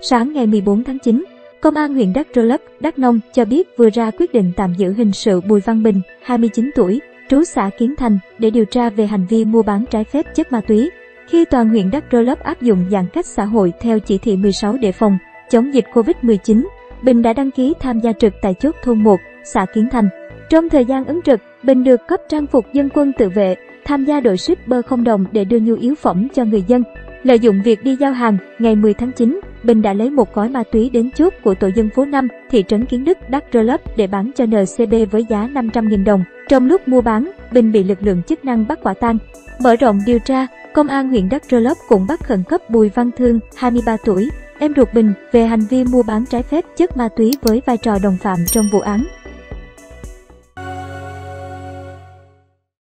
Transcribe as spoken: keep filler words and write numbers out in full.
Sáng ngày mười bốn tháng chín, Công an huyện Đắk Rơ Lấp, Đắk Nông cho biết vừa ra quyết định tạm giữ hình sự Bùi Văn Bình, hai mươi chín tuổi, trú xã Kiến Thành để điều tra về hành vi mua bán trái phép chất ma túy. Khi toàn huyện Đắk Rơ Lấp áp dụng giãn cách xã hội theo chỉ thị mười sáu để phòng chống dịch Covid mười chín, Bình đã đăng ký tham gia trực tại chốt thôn một, xã Kiến Thành. Trong thời gian ứng trực, Bình được cấp trang phục dân quân tự vệ, tham gia đội shipper không đồng để đưa nhu yếu phẩm cho người dân. Lợi dụng việc đi giao hàng, ngày mười tháng chín, Bình đã lấy một gói ma túy đến chốt của tổ dân phố năm, thị trấn Kiến Đức, Đắk Rơ Lấp để bán cho en xê bê với giá năm trăm nghìn đồng. Trong lúc mua bán, Bình bị lực lượng chức năng bắt quả tang. Mở rộng điều tra, Công an huyện Đắk Rơ Lấp cũng bắt khẩn cấp Bùi Văn Thương, hai mươi ba tuổi, em ruột Bình, về hành vi mua bán trái phép chất ma túy với vai trò đồng phạm trong vụ án.